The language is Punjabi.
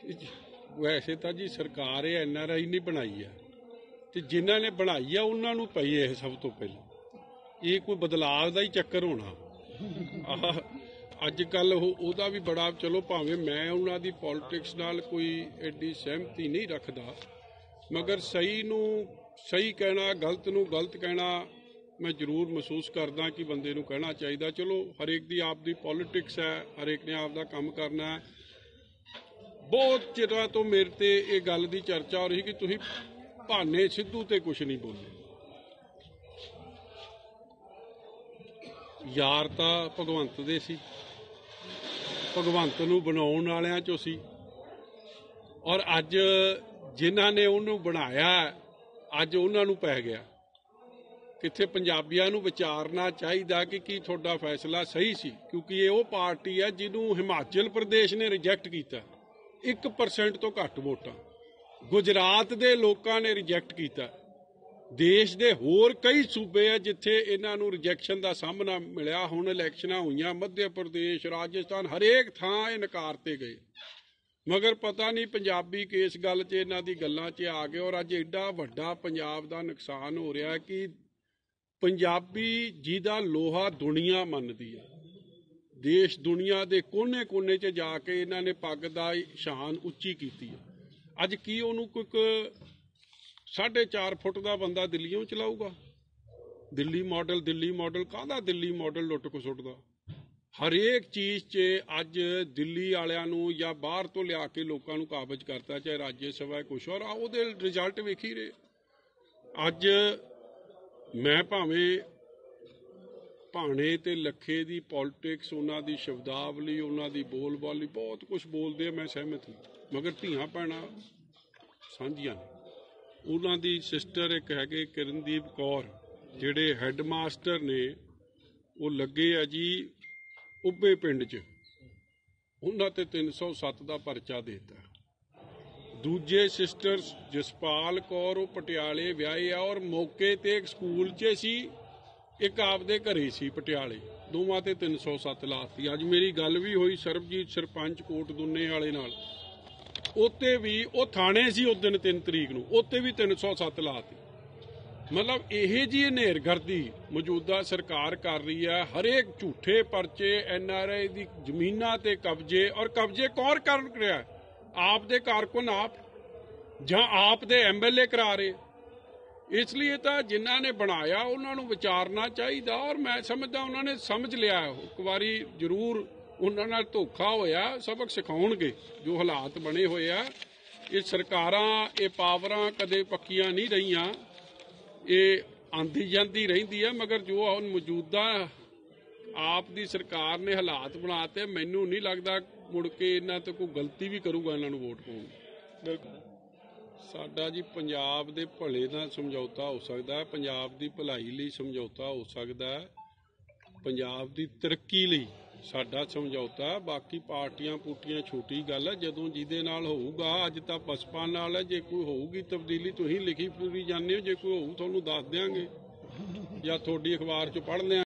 ਵੈਸੇ ਤਾਂ ਜੀ ਸਰਕਾਰ ਇਹ NRI ਨਹੀਂ ਬਣਾਈ ਆ, ਤੇ ਜਿਨ੍ਹਾਂ ਨੇ ਬਣਾਈ ਆ ਉਹਨਾਂ ਨੂੰ ਪਈ ਇਹ ਸਭ ਤੋਂ ਪਹਿਲਾਂ। ਇਹ ਕੋਈ ਬਦਲਾਅ ਦਾ ਹੀ ਚੱਕਰ ਹੋਣਾ। ਅੱਜ ਕੱਲ ਉਹਦਾ ਵੀ ਬੜਾ, ਚਲੋ ਭਾਵੇਂ ਮੈਂ ਉਹਨਾਂ ਦੀ ਪੋਲਿਟਿਕਸ ਨਾਲ ਕੋਈ ਐਡੀ ਸਹਿਮਤੀ ਨਹੀਂ ਰੱਖਦਾ, ਮਗਰ ਸਹੀ ਨੂੰ ਸਹੀ ਕਹਿਣਾ, ਗਲਤ ਨੂੰ ਗਲਤ ਕਹਿਣਾ ਮੈਂ ਜ਼ਰੂਰ ਮਹਿਸੂਸ ਕਰਦਾ ਕਿ ਬੰਦੇ ਨੂੰ ਕਹਿਣਾ ਚਾਹੀਦਾ। ਚਲੋ ਹਰੇਕ ਦੀ ਆਪਦੀ ਪੋਲਿਟਿਕਸ ਹੈ, ਹਰੇਕ ਨੇ ਆਪਦਾ ਕੰਮ ਕਰਨਾ ਹੈ। ਬਹੁਤ ਚਿਰਾਂ ਤੋਂ ਮੇਰੇ ਤੇ ਇਹ ਗੱਲ ਦੀ ਚਰਚਾ ਹੋ ਰਹੀ ਕਿ ਤੁਸੀਂ ਭਾਨੇ ਸਿੱਧੂ ਤੇ ਕੁਛ ਨਹੀਂ ਬੋਲੇ। ਯਾਰ ਤਾਂ ਭਗਵੰਤ ਦੇ ਸੀ, ਭਗਵੰਤ ਨੂੰ ਬਣਾਉਣ ਵਾਲਿਆਂ ਚੋਂ ਸੀ, ਔਰ ਅੱਜ ਜਿਨ੍ਹਾਂ ਨੇ ਉਹਨੂੰ ਬਣਾਇਆ ਅੱਜ ਉਹਨਾਂ ਨੂੰ ਪੈ ਗਿਆ। ਕਿੱਥੇ ਪੰਜਾਬੀਆਂ ਨੂੰ ਵਿਚਾਰਨਾ ਚਾਹੀਦਾ ਕਿ ਕੀ ਤੁਹਾਡਾ ਫੈਸਲਾ ਸਹੀ ਸੀ, ਕਿਉਂਕਿ ਇਹ ਉਹ ਪਾਰਟੀ ਹੈ ਜਿਹਨੂੰ ਹਿਮਾਚਲ ਪ੍ਰਦੇਸ਼ ਨੇ ਰਿਜੈਕਟ ਕੀਤਾ 1% ਤੋਂ ਘੱਟ ਵੋਟਾਂ, ਗੁਜਰਾਤ ਦੇ ਲੋਕਾਂ ਨੇ ਰਿਜੈਕਟ ਕੀਤਾ। ਦੇਸ਼ ਦੇ ਹੋਰ ਕਈ ਸੂਬੇ ਆ ਜਿੱਥੇ ਇਹਨਾਂ ਨੂੰ ਰਿਜੈਕਸ਼ਨ ਦਾ ਸਾਹਮਣਾ ਮਿਲਿਆ। ਹੁਣ ਇਲੈਕਸ਼ਨਾਂ ਹੋਈਆਂ ਮੱਧ ਪ੍ਰਦੇਸ਼, ਰਾਜਸਥਾਨ, ਹਰੇਕ ਥਾਂ ਇਹ ਨਕਾਰਤੇ ਗਏ, ਮਗਰ ਪਤਾ ਨਹੀਂ ਪੰਜਾਬੀ ਕਿਸ ਗੱਲ 'ਚ ਇਹਨਾਂ ਦੀ ਗੱਲਾਂ 'ਚ ਆ ਗਏ। ਔਰ ਅੱਜ ਐਡਾ ਵੱਡਾ ਪੰਜਾਬ ਦਾ ਨੁਕਸਾਨ ਹੋ ਰਿਹਾ ਕਿ ਪੰਜਾਬੀ ਜਿਹਦਾ ਲੋਹਾ ਦੁਨੀਆ ਮੰਨਦੀ ਹੈ, ਦੇਸ਼ ਦੁਨੀਆ ਦੇ ਕੋਨੇ-ਕੋਨੇ 'ਚ ਜਾ ਕੇ ਇਹਨਾਂ ਨੇ ਪੱਗ ਦਾ ਸ਼ਾਨ ਉੱਚੀ ਕੀਤੀ ਹੈ। ਅੱਜ ਕੀ ਉਹਨੂੰ ਕੋਈ 4.5 ਫੁੱਟ ਦਾ ਬੰਦਾ ਦਿੱਲੀੋਂ ਚਲਾਊਗਾ? ਦਿੱਲੀ ਮਾਡਲ ਕਾਹਦਾ ਦਿੱਲੀ ਮਾਡਲ ਲੁੱਟ ਕੇ ਸੁੱਟਦਾ? ਹਰੇਕ ਚੀਜ਼ 'ਚ ਅੱਜ ਦਿੱਲੀ ਵਾਲਿਆਂ ਨੂੰ ਜਾਂ ਬਾਹਰ ਤੋਂ ਲਿਆ ਕੇ ਲੋਕਾਂ ਨੂੰ ਕਾਬਜ਼ ਕਰਤਾ, ਚਾਹੇ ਰਾਜ ਸਭਾ ਕੁਛ, ਔਰ ਉਹਦੇ ਰਿਜ਼ਲਟ ਵੇਖ ਹੀ ਰਹੇ। ਅੱਜ ਮੈਂ ਭਾਵੇਂ ਭਾਣੇ ਤੇ ਲੱਖੇ ਦੀ ਪੋਲਿਟਿਕਸ, ਉਹਨਾਂ ਦੀ ਸ਼ਬਦਾਵਲੀ, ਉਹਨਾਂ ਦੀ ਬੋਲਬਾਲੀ ਬਹੁਤ ਕੁਛ ਬੋਲਦੇ ਆ, ਮੈਂ ਸਹਿਮਤ ਹਾਂ, ਮਗਰ ਧੀਆਂ ਭੈਣਾਂ ਸਾਂਝੀਆਂ ਨੇ। ਉਹਨਾਂ ਦੀ ਸਿਸਟਰ ਇੱਕ ਹੈਗੇ ਕਿਰਨਦੀਪ ਕੌਰ, ਜਿਹੜੇ ਹੈੱਡ ਮਾਸਟਰ ਨੇ, ਉਹ ਲੱਗੇ ਆ ਜੀ ਉੱਭੇ ਪਿੰਡ 'ਚ, ਉਹਨਾਂ ਤੇ 307 ਦਾ ਪਰਚਾ ਦੇ ਦਿੱਤਾ। ਦੂਜੇ ਸਿਸਟਰ ਜਸਪਾਲ ਕੌਰ, ਉਹ ਪਟਿਆਲੇ ਵਿਆਹੇ ਆ, ਔਰ ਮੌਕੇ ਤੇ ਇੱਕ ਸਕੂਲ 'ਚ ਸੀ, ਇੱਕ ਆਪਦੇ ਘਰੇ ਸੀ ਪਟਿਆਲੇ, ਦੋਵਾਂ ਤੇ 307 ਲਾਤੀ। ਅੱਜ ਮੇਰੀ ਗੱਲ ਵੀ ਹੋਈ ਸਰਬਜੀਤ ਸਰਪੰਚ ਕੋਟ ਦੁੰਨੇ ਵਾਲੇ ਨਾਲ, ਉੱਤੇ ਵੀ ਉਹ ਥਾਣੇ ਸੀ ਉਸ ਦਿਨ 3 ਤਰੀਕ ਨੂੰ, ਉੱਤੇ ਵੀ 307 ਲਾਤੀ। ਮਤਲਬ ਇਹ ਜੀ ਹਨੇਰਗਰਦੀ ਮੌਜੂਦਾ ਸਰਕਾਰ ਕਰ ਰਹੀ ਹੈ। ਹਰੇਕ ਝੂਠੇ ਪਰਚੇ, NRI ਦੀ ਜ਼ਮੀਨਾਂ ਤੇ ਕਬਜ਼ੇ, ਔਰ ਕਬਜ਼ੇ ਕੌਣ ਕਰ ਰਿਹਾ? ਆਪ ਦੇ ਕਾਰਕੁਨ ਆਪ, ਜਾਂ ਆਪ ਦੇ MLA ਕਰਾ ਰਹੇ। ਇਸ ਲਈ ਤਾਂ ਜਿਨ੍ਹਾਂ ਨੇ ਬਣਾਇਆ ਉਹਨਾਂ ਨੂੰ ਵਿਚਾਰਨਾ ਚਾਹੀਦਾ, ਔਰ ਮੈਂ ਸਮਝਦਾ ਉਹਨਾਂ ਨੇ ਸਮਝ ਲਿਆ। ਇੱਕ ਵਾਰੀ ਜ਼ਰੂਰ ਉਹਨਾਂ ਨਾਲ ਧੋਖਾ ਹੋਇਆ, ਸਬਕ ਸਿਖਾਉਣਗੇ। ਜੋ ਹਾਲਾਤ ਬਣੇ ਹੋਏ ਆ, ਇਹ ਸਰਕਾਰਾਂ, ਇਹ ਪਾਵਰਾਂ ਕਦੇ ਪੱਕੀਆਂ ਨਹੀਂ ਰਹੀਆਂ, ਇਹ ਆਂਦੀ ਜਾਂਦੀ ਰਹਿੰਦੀ ਹੈ, ਮਗਰ ਜੋ ਹੁਣ ਮੌਜੂਦਾ ਆਪ ਦੀ ਸਰਕਾਰ ਨੇ ਹਾਲਾਤ ਬਣਾਤੇ, ਮੈਨੂੰ ਨਹੀਂ ਲੱਗਦਾ ਮੁੜ ਕੇ ਇਹਨਾਂ ਤੋਂ ਕੋਈ ਗਲਤੀ ਵੀ ਕਰੂਗਾ ਇਹਨਾਂ ਨੂੰ ਵੋਟ ਪਾਉਣ। ਸਾਡਾ ਜੀ ਪੰਜਾਬ ਦੇ ਭਲੇ ਨਾਲ ਸਮਝੌਤਾ ਹੋ ਸਕਦਾ, ਪੰਜਾਬ ਦੀ ਭਲਾਈ ਲਈ ਸਮਝੌਤਾ ਹੋ ਸਕਦਾ, ਪੰਜਾਬ ਦੀ ਤਰੱਕੀ ਲਈ ਸਾਡਾ ਸਮਝੌਤਾ। ਬਾਕੀ ਪਾਰਟੀਆਂ ਪੂਟੀਆਂ ਛੋਟੀ ਗੱਲ ਹੈ, ਜਦੋਂ ਜਿਹਦੇ ਨਾਲ ਹੋਊਗਾ। ਅੱਜ ਤਾਂ ਬਸਪਾ ਨਾਲ ਹੈ, ਜੇ ਕੋਈ ਹੋਊਗੀ ਤਬਦੀਲੀ ਤੁਸੀਂ ਲਿਖੀ ਪੂਰੀ ਜਾਂਦੇ ਹੋ, ਜੇ ਕੋਈ ਹੋਊ ਤੁਹਾਨੂੰ ਦੱਸ ਦਿਆਂਗੇ ਜਾਂ ਤੁਹਾਡੀ ਅਖਬਾਰ 'ਚ ਪੜ੍ਹ ਲਿਆ।